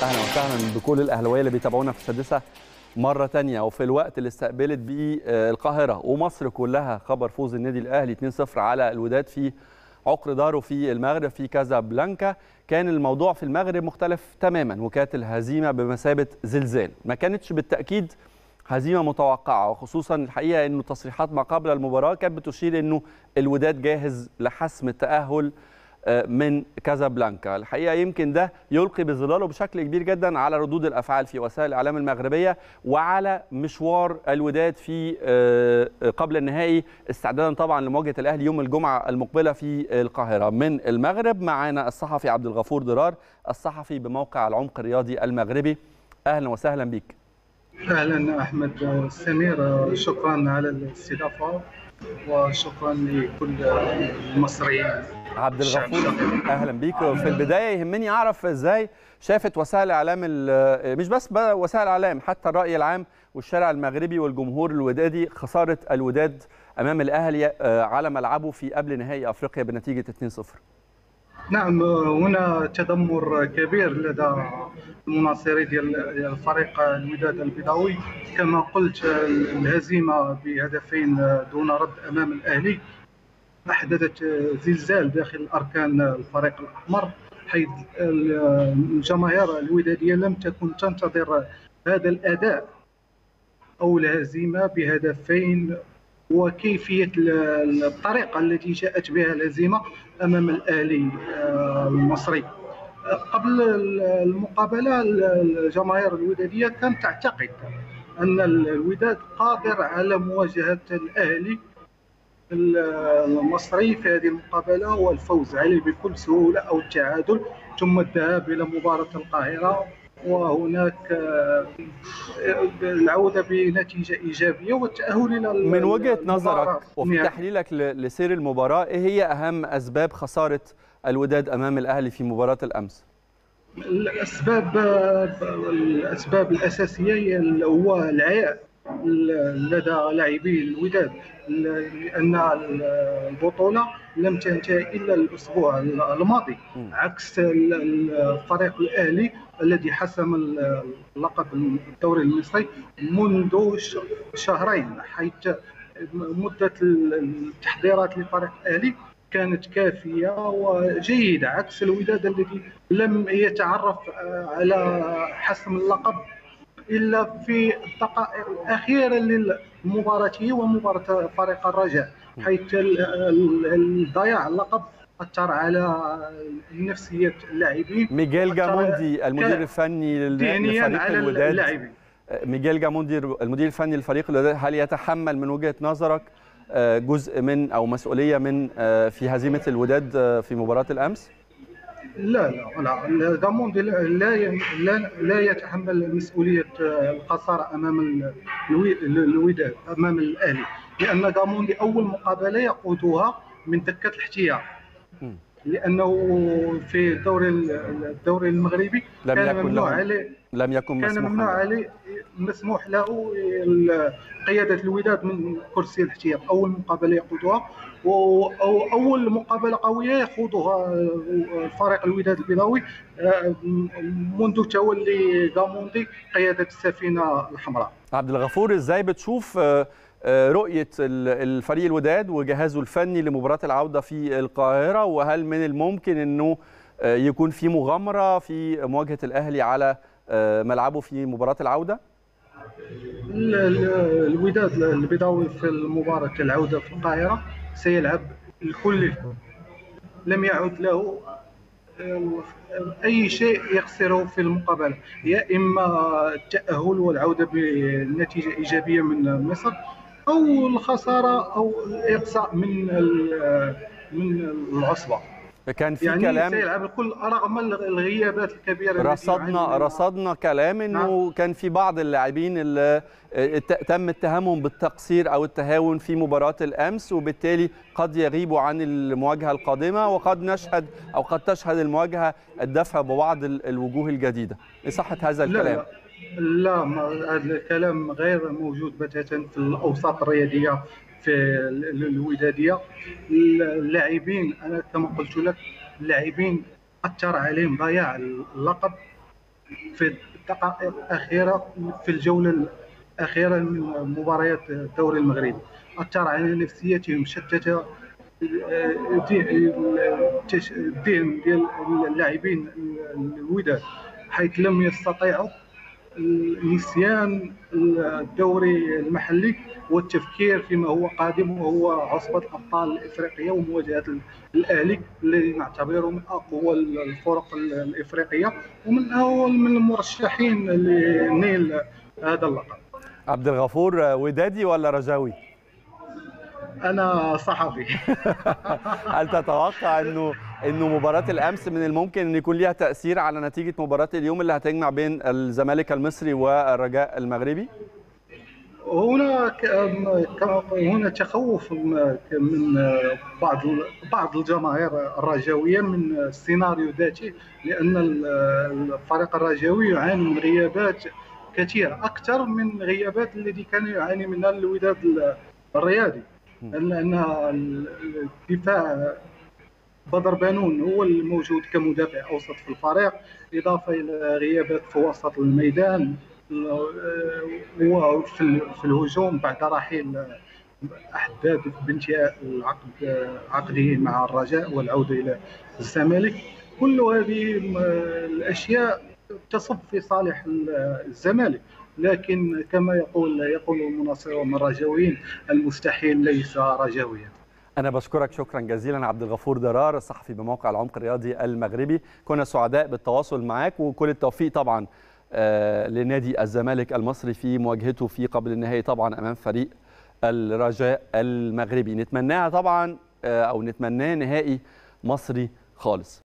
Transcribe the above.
اهلا وسهلا بكل الاهلاويه اللي بيتابعونا في السادسه مره ثانيه، وفي الوقت اللي استقبلت بيه القاهره ومصر كلها خبر فوز النادي الاهلي 2-0 على الوداد في عقر داره في المغرب في كازابلانكا. كان الموضوع في المغرب مختلف تماما، وكانت الهزيمه بمثابه زلزال. ما كانتش بالتاكيد هزيمه متوقعه، وخصوصا الحقيقه انه تصريحات ما قبل المباراه كانت بتشير انه الوداد جاهز لحسم التاهل من كازابلانكا. الحقيقه يمكن ده يلقي بظلاله بشكل كبير جدا على ردود الافعال في وسائل الاعلام المغربيه وعلى مشوار الوداد في قبل النهائي، استعدادا طبعا لمواجهه الاهلي يوم الجمعه المقبله في القاهره. من المغرب معانا الصحفي عبد الغفور ضرار، الصحفي بموقع العمق الرياضي المغربي. اهلا وسهلا بك. اهلا احمد سمير، شكرا على الاستضافه وشكرا لكل المصريين. عبد الغفور اهلا بيك. في البدايه يهمني اعرف ازاي شافت وسائل الاعلام، مش بس وسائل الاعلام، حتى الراي العام والشارع المغربي والجمهور الودادي، خساره الوداد امام الاهلي على ملعبه في قبل نهائي افريقيا بنتيجه 2-0. نعم، هنا تذمر كبير لدى المناصرين ديال فريق الوداد البيضاوي. كما قلت، الهزيمه بهدفين دون رد امام الاهلي احدثت زلزال داخل اركان الفريق الاحمر، حيث الجماهير الوداديه لم تكن تنتظر هذا الاداء او الهزيمه بهدفين، وكيفيه الطريقه التي جاءت بها الهزيمه امام الاهلي المصري. قبل المقابله الجماهير الوداديه كانت تعتقد ان الوداد قادر على مواجهه الاهلي المصري في هذه المقابله والفوز عليه بكل سهوله او التعادل، ثم الذهاب الى مباراه القاهره وهناك العوده بنتيجه ايجابيه والتاهل الى من وجهه نظرك وفي تحليلك لسير المباراه، ايه هي اهم اسباب خساره الوداد امام الاهلي في مباراه الامس؟ الاسباب الاساسيه هو العياء لدى لاعبي الوداد، لان البطوله لم تنتهي الا الاسبوع الماضي، عكس الفريق الاهلي الذي حسم اللقب الدوري المصري منذ شهرين، حيث مده التحضيرات لفريق الاهلي كانت كافيه وجيده، عكس الوداد الذي لم يتعرف على حسم اللقب الا في الدقائق الاخيره لمباراته ومباراه فريق الرجاء، حيث ضياع اللقب اثر على نفسيه اللاعبين. ميغيل جاموندي المدير الفني لفريق الوداد، ميغيل جاموندي المدير الفني لفريق الوداد، هل يتحمل من وجهه نظرك جزء من او مسؤوليه من في هزيمه الوداد في مباراه الامس؟ لا جاموندي لا يتحمل مسؤوليه الخساره امام الوداد امام الاهلي، لان جاموندي اول مقابله يقودها من دكه الاحتياط، لانه في الدوري المغربي كان ممنوع عليه مسموح له قياده الوداد من كرسي الاحتياط. اول مقابله يقودها واول مقابله قويه يخوضها فريق الوداد البيضاوي منذ تولي جاموندي قياده السفينه الحمراء. عبد الغفور، ازاي بتشوف رؤية الفريق الوداد وجهازه الفني لمباراة العودة في القاهرة، وهل من الممكن أنه يكون في مغامرة في مواجهة الأهلي على ملعبه في مباراة العودة؟ الوداد البيضاوي في مباراة العودة في القاهرة سيلعب الكل، لم يعد له أي شيء يخسره في المقابلة، يا إما التأهل والعودة بنتيجة إيجابية من مصر، أو الخسارة أو الإقصاء من العصبة. كان في يعني كلام سيلعب الكل رغم الغيابات الكبيرة. رصدنا كلام انه كان في بعض اللاعبين اللي تم اتهامهم بالتقصير او التهاون في مباراة الامس، وبالتالي قد يغيبوا عن المواجهة القادمة، وقد نشهد او قد تشهد المواجهة الدفع ببعض الوجوه الجديدة. ايه صحة هذا الكلام؟ لا، هذا الكلام غير موجود بتاتا في الاوساط الرياضيه في الوداديه. اللاعبين، انا كما قلت لك، اللاعبين اثر عليهم ضياع اللقب في الدقائق الأخيرة في الجولة الأخيرة من مباريات الدوري المغربي، أثر على نفسيتهم، شتت الذهن ديال اللاعبين الوداد، حيث لم يستطيعوا نسيان الدوري المحلي والتفكير فيما هو قادم، وهو عصبة الأبطال الإفريقية ومواجهة الأهلي الذي نعتبره من أقوى الفرق الإفريقية ومن أول من المرشحين لنيل هذا اللقب. عبد الغفور، ودادي ولا رجاوي؟ أنا صحفي. هل تتوقع انه مباراة الامس من الممكن ان يكون ليها تأثير على نتيجة مباراة اليوم اللي هتجمع بين الزمالك المصري والرجاء المغربي؟ هنا تخوف من بعض الجماهير الرجاويه من السيناريو ذاته، لان الفريق الرجاوي يعاني من غيابات كثيره اكثر من غيابات التي كان يعاني منها الوداد الرياضي، لان الدفاع بدر بانون هو الموجود كمدافع اوسط في الفريق، اضافه الى غيابات في وسط الميدان وفي الهجوم بعد رحيل أحداد بانتهاء عقده مع الرجاء والعودة إلى الزمالك. كل هذه الأشياء تصب في صالح الزمالك، لكن كما يقول المناصرون الرجاويين: المستحيل ليس رجاويا. أنا بشكرك شكرا جزيلا عبد الغفور درار، الصحفي بموقع العمق الرياضي المغربي. كنا سعداء بالتواصل معك، وكل التوفيق طبعا لنادي الزمالك المصري في مواجهته في قبل النهائي طبعا امام فريق الرجاء المغربي. نتمناها طبعا او نتمناه نهائي مصري خالص.